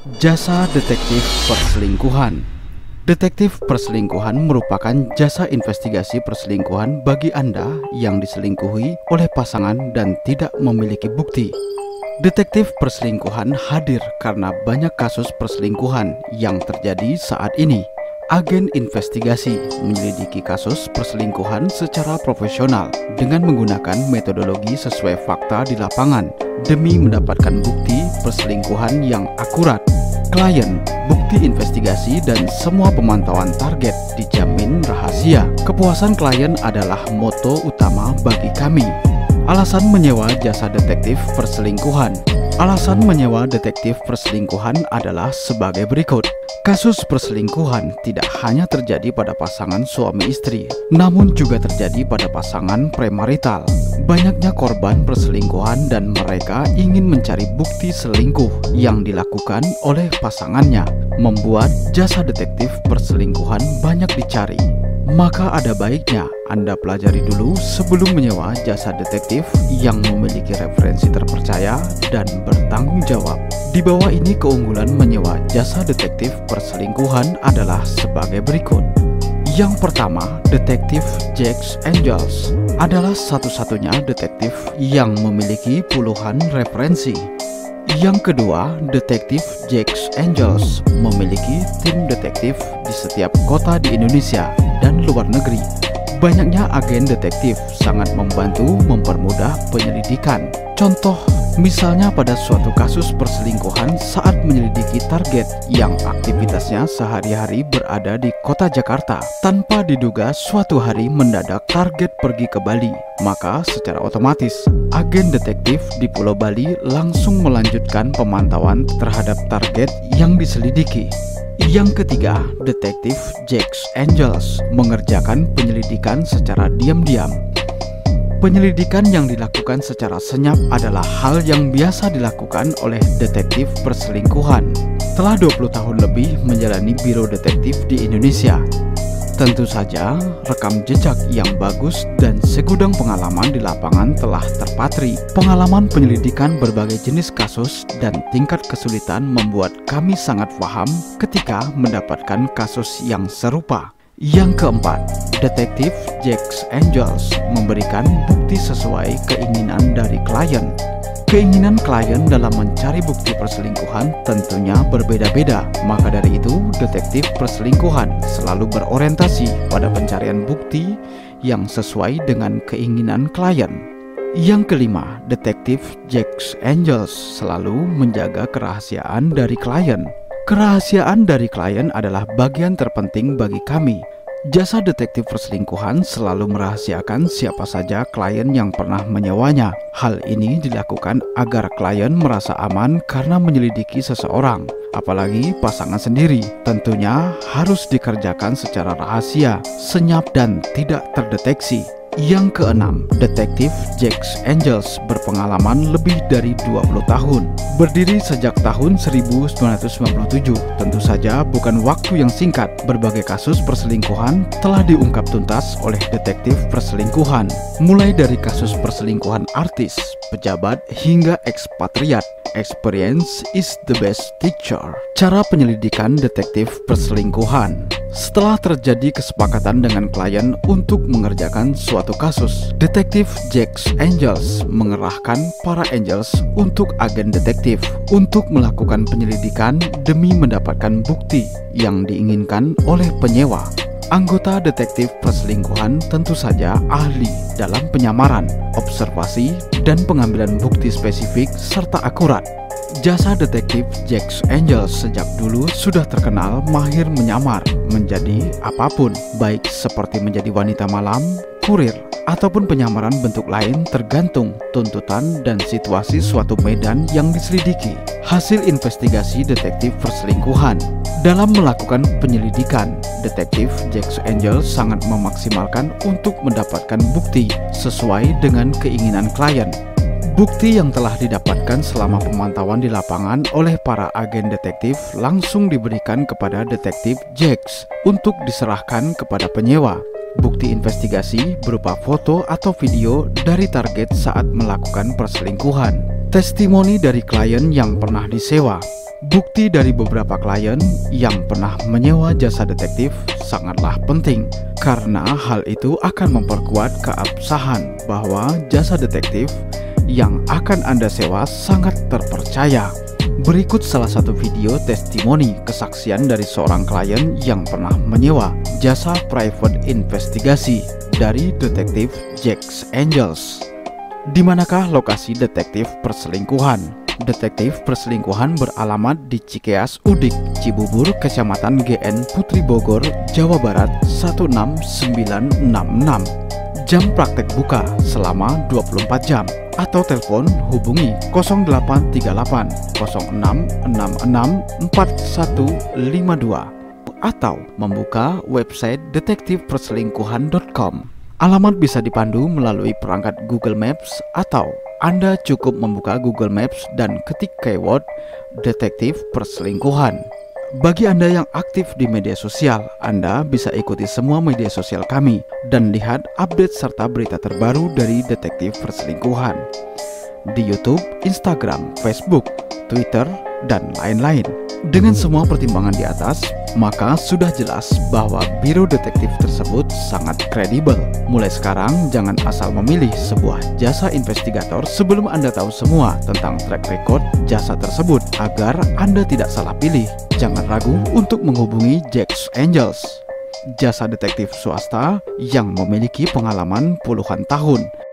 Jasa detektif perselingkuhan. Detektif perselingkuhan merupakan jasa investigasi perselingkuhan bagi Anda yang diselingkuhi oleh pasangan dan tidak memiliki bukti. Detektif perselingkuhan hadir karena banyak kasus perselingkuhan yang terjadi saat ini. Agen investigasi menyelidiki kasus perselingkuhan secara profesional dengan menggunakan metodologi sesuai fakta di lapangan demi mendapatkan bukti perselingkuhan yang akurat. Klien, bukti investigasi, dan semua pemantauan target dijamin rahasia. Kepuasan klien adalah moto utama bagi kami. Alasan menyewa jasa detektif perselingkuhan. Alasan menyewa detektif perselingkuhan adalah sebagai berikut. Kasus perselingkuhan tidak hanya terjadi pada pasangan suami istri, namun juga terjadi pada pasangan premarital. Banyaknya korban perselingkuhan dan mereka ingin mencari bukti selingkuh yang dilakukan oleh pasangannya, membuat jasa detektif perselingkuhan banyak dicari. Maka ada baiknya Anda pelajari dulu sebelum menyewa jasa detektif yang memiliki referensi terpercaya dan bertanggung jawab. Di bawah ini keunggulan menyewa jasa detektif perselingkuhan adalah sebagai berikut. Yang pertama, detektif Jack's Angels adalah satu-satunya detektif yang memiliki puluhan referensi. Yang kedua, detektif Jack's Angels memiliki tim detektif di setiap kota di Indonesia dan luar negeri. Banyaknya agen detektif sangat membantu mempermudah penyelidikan. Contoh, misalnya pada suatu kasus perselingkuhan saat menyelidiki target yang aktivitasnya sehari-hari berada di kota Jakarta. Tanpa diduga suatu hari mendadak target pergi ke Bali, maka secara otomatis agen detektif di Pulau Bali langsung melanjutkan pemantauan terhadap target yang diselidiki. Yang ketiga, detektif Jack's Angels mengerjakan penyelidikan secara diam-diam. Penyelidikan yang dilakukan secara senyap adalah hal yang biasa dilakukan oleh detektif perselingkuhan. Telah 20 tahun lebih menjalani biro detektif di Indonesia. Tentu saja, rekam jejak yang bagus dan segudang pengalaman di lapangan telah terpatri. Pengalaman penyelidikan berbagai jenis kasus dan tingkat kesulitan membuat kami sangat paham ketika mendapatkan kasus yang serupa. Yang keempat, detektif Jack's Angels memberikan bukti sesuai keinginan dari klien. Keinginan klien dalam mencari bukti perselingkuhan tentunya berbeda-beda. Maka dari itu, detektif perselingkuhan selalu berorientasi pada pencarian bukti yang sesuai dengan keinginan klien. Yang kelima, detektif Jack's Angels selalu menjaga kerahasiaan dari klien. Kerahasiaan dari klien adalah bagian terpenting bagi kami. Jasa detektif perselingkuhan selalu merahasiakan siapa saja klien yang pernah menyewanya. Hal ini dilakukan agar klien merasa aman karena menyelidiki seseorang, apalagi pasangan sendiri. Tentunya harus dikerjakan secara rahasia, senyap, dan tidak terdeteksi. Yang keenam, detektif Jack's Angels berpengalaman lebih dari 20 tahun. Berdiri sejak tahun 1997, tentu saja bukan waktu yang singkat. Berbagai kasus perselingkuhan telah diungkap tuntas oleh detektif perselingkuhan. Mulai dari kasus perselingkuhan artis, pejabat, hingga ekspatriat. Experience is the best teacher. Cara penyelidikan detektif perselingkuhan. Setelah terjadi kesepakatan dengan klien untuk mengerjakan suatu kasus, detektif Jack's Angels mengerahkan para angels untuk agen detektif untuk melakukan penyelidikan demi mendapatkan bukti yang diinginkan oleh penyewa. Anggota detektif perselingkuhan tentu saja ahli dalam penyamaran, observasi, dan pengambilan bukti spesifik serta akurat. Jasa detektif Jack's Angels sejak dulu sudah terkenal mahir menyamar menjadi apapun, baik seperti menjadi wanita malam, kurir, ataupun penyamaran bentuk lain tergantung tuntutan dan situasi suatu medan yang diselidiki. Hasil investigasi detektif perselingkuhan. Dalam melakukan penyelidikan, detektif Jack's Angels sangat memaksimalkan untuk mendapatkan bukti sesuai dengan keinginan klien. Bukti yang telah didapatkan selama pemantauan di lapangan oleh para agen detektif langsung diberikan kepada detektif Jack's untuk diserahkan kepada penyewa. Bukti investigasi berupa foto atau video dari target saat melakukan perselingkuhan. Testimoni dari klien yang pernah disewa. Bukti dari beberapa klien yang pernah menyewa jasa detektif sangatlah penting, karena hal itu akan memperkuat keabsahan bahwa jasa detektif yang akan Anda sewa sangat terpercaya. Berikut salah satu video testimoni kesaksian dari seorang klien yang pernah menyewa jasa private investigasi dari detektif Jack Angels. Di manakah lokasi detektif perselingkuhan? Detektif perselingkuhan beralamat di Cikeas Udik, Cibubur, Kecamatan GN Putri Bogor, Jawa Barat 16966. Jam praktek buka selama 24 jam atau telepon hubungi 0838 0666 4152 atau membuka website detektifperselingkuhan.com. Alamat bisa dipandu melalui perangkat Google Maps atau Anda cukup membuka Google Maps dan ketik keyword detektif perselingkuhan. Bagi Anda yang aktif di media sosial, Anda bisa ikuti semua media sosial kami dan lihat update serta berita terbaru dari detektif perselingkuhan di YouTube, Instagram, Facebook, Twitter, dan lain-lain. Dengan semua pertimbangan di atas, maka sudah jelas bahwa biro detektif tersebut sangat kredibel. Mulai sekarang, jangan asal memilih sebuah jasa investigator sebelum Anda tahu semua tentang track record jasa tersebut. Agar Anda tidak salah pilih, jangan ragu untuk menghubungi Jack Angels, jasa detektif swasta yang memiliki pengalaman puluhan tahun